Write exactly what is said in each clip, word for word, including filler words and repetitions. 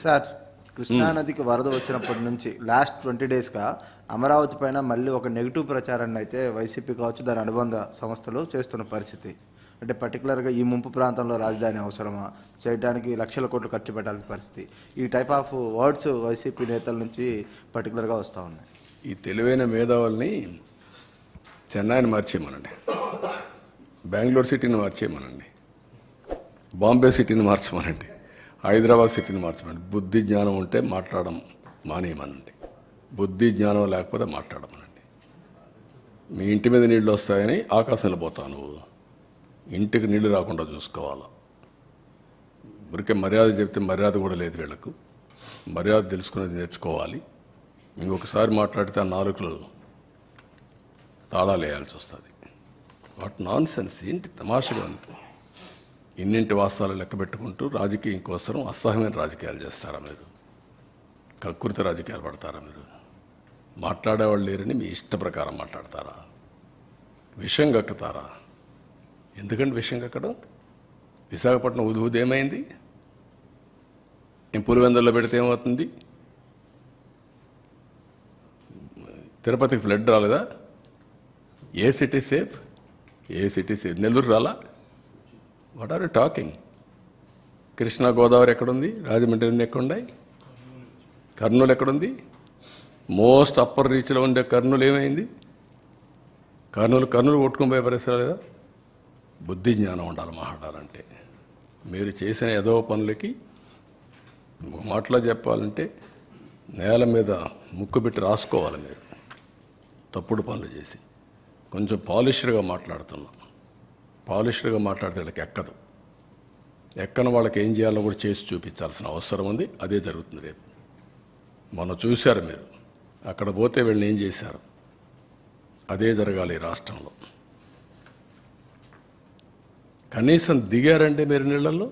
Sir కృష్ణానదికి వరద వచ్చినప్పటి నుంచి లాస్ట్ ట్వంటీ డేస్గా అమరావతి పైన మళ్ళీ ఒక నెగిటివ్ ప్రచారాన్ని అయితే వైసీపీ కావచ్చు దాని అనుబంధ సంస్థలు చేస్తున్న పరిస్థితి. అంటే పర్టికులర్గా ఈ ముంపు ప్రాంతంలో రాజధాని అవసరమా, చేయడానికి లక్షల కోట్లు ఖర్చు పెట్టాల్సిన పరిస్థితి, ఈ టైప్ ఆఫ్ వర్డ్స్ వైసీపీ నేతల నుంచి పర్టికులర్గా వస్తూ ఉన్నాయి. ఈ తెలివైన మేధావుల్ని చెన్నైని మార్చేయమనండి, బెంగళూరు సిటీని మార్చేయమనండి, బాంబే సిటీని మార్చమనండి, హైదరాబాద్ సిటీని మార్చమనండి. బుద్ధి జ్ఞానం ఉంటే మాట్లాడడం మానేయమనండి, బుద్ధి జ్ఞానం లేకపోతే మాట్లాడమనండి. మీ ఇంటి మీద నీళ్ళు వస్తాయని ఆకాశంలో పోతావు నువ్వు, ఇంటికి నీళ్లు రాకుండా చూసుకోవాలా. ఊరికే మర్యాద చెప్తే మర్యాద కూడా లేదు వీళ్ళకు. మర్యాద తెలుసుకునేది నేర్చుకోవాలి. ఇంకొకసారి మాట్లాడితే ఆ నాలుగులు తాళాలు వేయాల్సి వస్తుంది. వాట్ నాన్ సెన్స్, ఏంటి తమాషగా ఉంది. ఇన్నింటి వాస్తవాలు లెక్క పెట్టుకుంటూ రాజకీయం కోసం అసహ్యమైన రాజకీయాలు చేస్తారా మీరు? కక్కుర్తి రాజకీయాలు పడతారా మీరు? మాట్లాడేవాళ్ళు లేరని మీ ఇష్ట ప్రకారం మాట్లాడతారా? విషయం కక్కుతారా? ఎందుకంటే విషయం కక్కడం, విశాఖపట్నం ఉదూది ఏమైంది? నేను పులివెందుల్లో పెడితే ఏమవుతుంది? తిరుపతికి ఫ్లడ్ రాలేదా? ఏ సిటీ సేఫ్? ఏ సిటీ సేఫ్? నెల్లూరు రాలా? What are you talking? Krishna Godavari ఎక్కడుంది? రాజమండ్రి ఎక్కడున్నాయి? కర్నూలు ఎక్కడుంది? మోస్ట్ అప్పర్ రీచ్లో ఉండే కర్నూలు ఏమైంది? కర్నూలు కర్నూలు కొట్టుకుని పోయే పరిస్థితి లేదా? బుద్ధి జ్ఞానం ఉండాలి మాట్లాడాలంటే. మీరు చేసిన ఏదో పనులకి మాటలో చెప్పాలంటే నేల మీద ముక్కు పెట్టి రాసుకోవాలి. మీరు తప్పుడు పనులు చేసి కొంచెం పాలిష్డ్గా మాట్లాడుతున్నాం. పాలిష్డ్గా మాట్లాడితే వాళ్ళకి ఎక్కదు. ఎక్కని వాళ్ళకి ఏం చేయాలో కూడా చేసి చూపించాల్సిన అవసరం ఉంది. అదే జరుగుతుంది రేపు. మొన్న చూశారు మీరు, అక్కడ పోతే వీళ్ళని ఏం చేశారు. అదే జరగాలి ఈ రాష్ట్రంలో. కనీసం దిగారంటే మీరు నీళ్ళల్లో.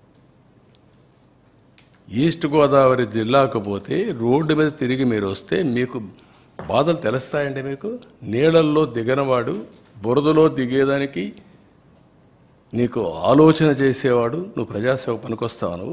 ఈస్ట్ గోదావరి జిల్లాకు పోతే రోడ్డు మీద తిరిగి మీరు వస్తే మీకు బాధలు తెలుస్తాయండి. మీకు నీళ్ళల్లో దిగనవాడు బురదలో దిగేదానికి నీకు ఆలోచన చేసేవాడు నువ్వు ప్రజాసేవ పనికొస్తావు నువ్వు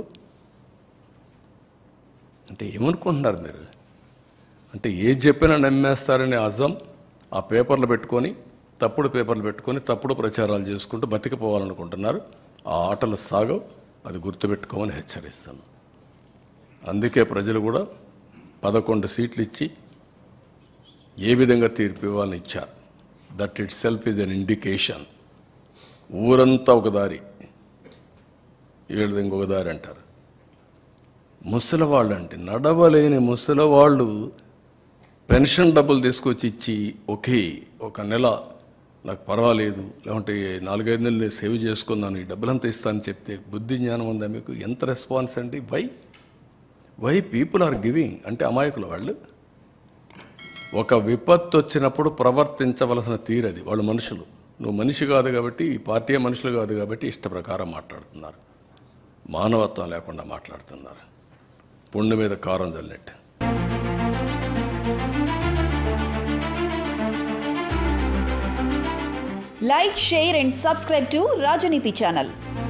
అంటే ఏమనుకుంటున్నారు మీరు? అంటే ఏది చెప్పినా నమ్మేస్తారని అజం ఆ పేపర్లు పెట్టుకొని, తప్పుడు పేపర్లు పెట్టుకొని తప్పుడు ప్రచారాలు చేసుకుంటూ బతికిపోవాలనుకుంటున్నారు. ఆ ఆటలు సాగవు, అది గుర్తుపెట్టుకోమని హెచ్చరిస్తాను. అందుకే ప్రజలు కూడా పదకొండు సీట్లు ఇచ్చి ఏ విధంగా తీర్పు ఇవ్వాలని ఇచ్చారు. That itself is an indication. ఊరంతా ఒక దారి, వీళ్ళది ఇంకొక దారి అంటారు. ముసలివాళ్ళు అంటే నడవలేని ముసలివాళ్ళు పెన్షన్ డబ్బులు తీసుకొచ్చి ఇచ్చి ఒకే ఒక నెల నాకు పర్వాలేదు, లేకుంటే నాలుగైదు నెలలు సేవ్ చేసుకున్నాను, ఈ డబ్బులంతా ఇస్తానని చెప్తే బుద్ధి జ్ఞానం ఉందా మీకు? ఎంత రెస్పాన్స్ అండి? Why why people are giving అంటే అమాయకులు వాళ్ళు. ఒక విపత్తు వచ్చినప్పుడు ప్రవర్తించవలసిన తీరది. వాళ్ళు మనుషులు, నువ్వు మనిషి కాదు కాబట్టి, ఈ పార్టీ మనుషులు కాదు కాబట్టి ఇష్ట ప్రకారం మాట్లాడుతున్నారు. మానవత్వం లేకుండా మాట్లాడుతున్నారు. పుండు మీద కారం చల్లినట్టు. Like, share and subscribe to Rajaniti channel.